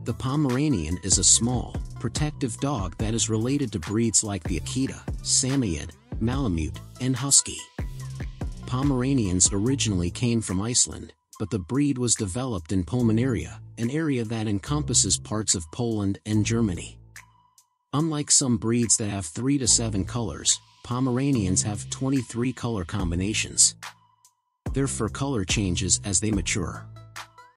The Pomeranian is a small, protective dog that is related to breeds like the Akita, Samoyed, Malamute, and Husky. Pomeranians originally came from Iceland, but the breed was developed in Pomerania, an area that encompasses parts of Poland and Germany. Unlike some breeds that have 3 to 7 colors, Pomeranians have 23 color combinations. Their fur color changes as they mature.